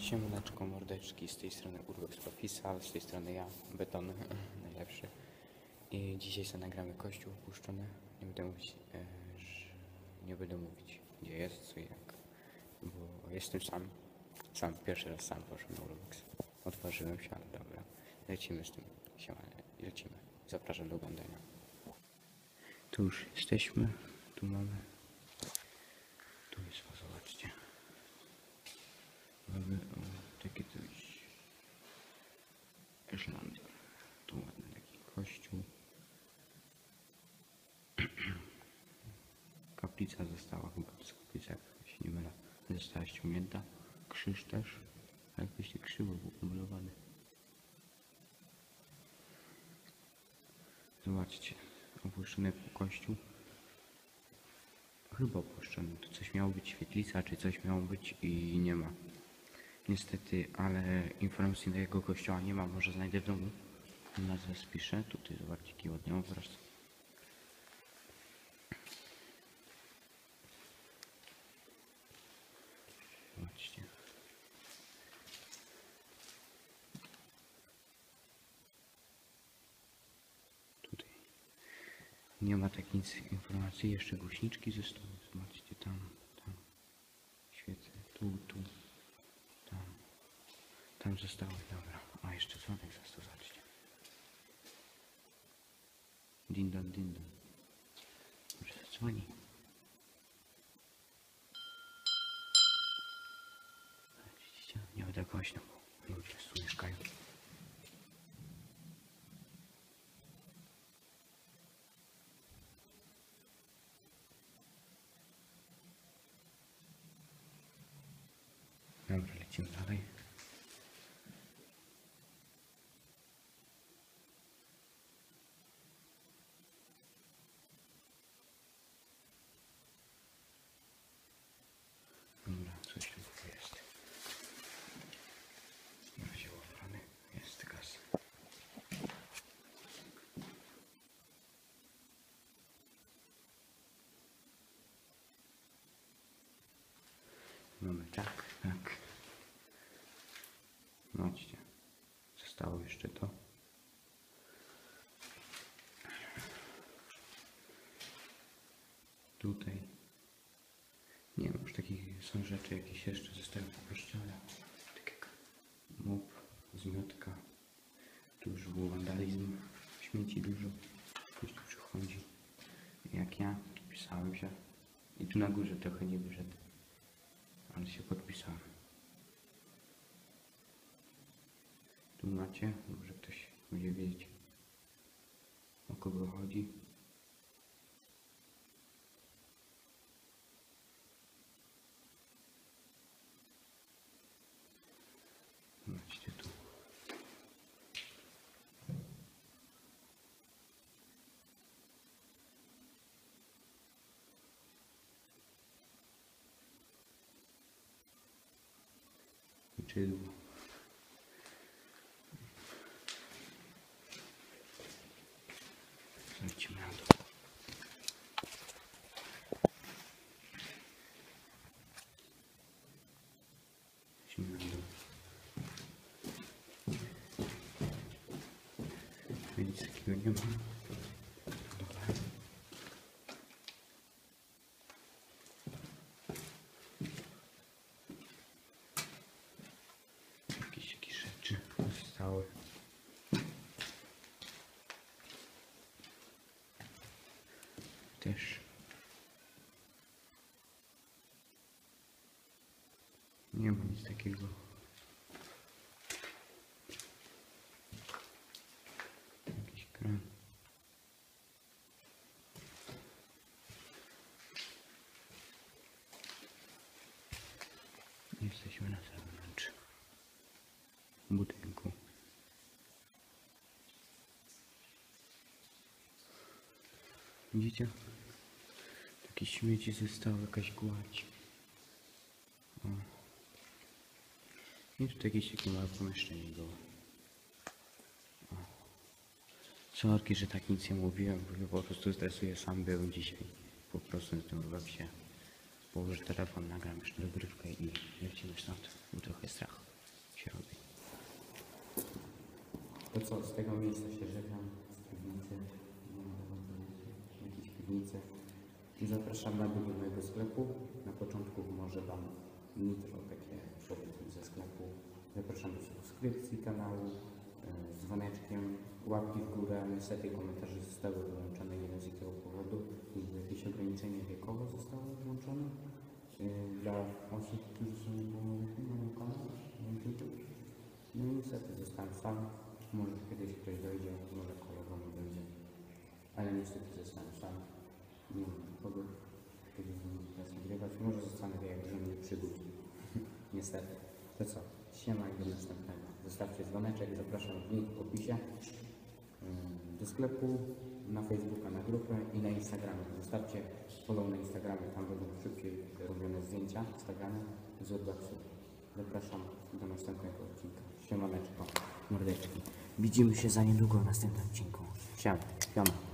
Siemaneczko, mordeczki, z tej strony Urbex Profisal, z tej strony ja, Beton, najlepszy. I dzisiaj sobie nagramy kościół opuszczony. Nie będę mówić gdzie jest, co i jak, bo jestem pierwszy raz sam poszedłem na Urbex. Otworzyłem się, ale dobra, lecimy z tym, lecimy. Zapraszam do oglądania. Tu już jesteśmy, tu mamy, tu jest, zobaczcie. Mamy taki coś Eszlander. Tu ładny taki kościół. Kaplica została, chyba to jest kaplica, jak się nie mylę, została ściągnięta. Krzyż też, a jakoś tak krzywo był umalowany. Zobaczcie, opuszczony kościół. Chyba opuszczony, tu coś miało być, świetlica czy coś miało być i nie ma. Niestety, ale informacji do jego kościoła nie ma, może znajdę w domu. Nazwę spiszę, tutaj zobaczcie jaki ładny obraz. Zobaczcie. Tutaj nie ma takiej informacji, jeszcze głośniczki zostały, zobaczcie tam, świecę, tu, tam zostały, dobra, a jeszcze dzwonek został, zobaczcie. Dindon, może zadzwoni. Widzicie, nie będę głośno, bo ludzie tu mieszkają. Dobra, lecimy dalej. Dobra, coś tu jest. Na razie ochrony jest gaz. Mamy tak. Zobaczcie, zostało jeszcze to. Tutaj. Nie wiem, już takich są rzeczy jakieś jeszcze zostały po kościele. Tak jak mop, zmiotka. Tu już był wandalizm, śmieci dużo. Ktoś tu przychodzi. Jak ja, podpisałem się. I tu na górze trochę nie wyszedł. Ale się podpisałem. Tu macie, może ktoś będzie wiedzieć, o kogo chodzi. Zobaczcie tu. Myczydło. Lecimy na dół. Lecimy na dół. Nic takiego nie ma. Dobra. Jakieś rzeczy zostały. Też nie ma nic takiego. Jakiś kran. Jesteśmy na zewnątrz budynku. Widzicie? Takie śmieci zostały, jakaś gładź. O. I tu jakieś takie małe pomieszczenie było. O. Sorki, że tak nic nie mówiłem, bo po prostu stresuję, sam byłem dzisiaj. Po prostu na tym Urbexie. Położę telefon, nagram już dogrywkę i lecimy stąd. Był trochę strach. się robi. To co, z tego miejsca się żegnam, z piwnicy, jakieś piwnice. I zapraszam na do mojego sklepu. Na początku może Wam nitro takie powiedzmy ze sklepu. Zapraszam do subskrypcji kanału, z dzwoneczkiem, łapki w górę. Niestety komentarze zostały wyłączone, nie wiem z jakiego powodu. Jakieś ograniczenie wiekowe zostało włączone dla osób, którzy są pełnoletni na moim kanale. No i niestety zostałem sam. Może kiedyś ktoś dojdzie, może kolega mi dojdzie. Ale niestety zostałem sam. Nie mam kogo, kiedy z nim teraz nagrywać. Może zostanę jak brzemię przygód. Niestety. To co? Siema i do następnego. Zostawcie dzwoneczek, zapraszam w link w opisie do sklepu, na Facebooka, na grupę i na Instagramie. Zostawcie follow na Instagramie, tam będą szybciej robione zdjęcia Instagramy z Urbexu. Zapraszam do następnego odcinka. Siemaneczko, mordeczki. Widzimy się za niedługo w następnym odcinku. Siema.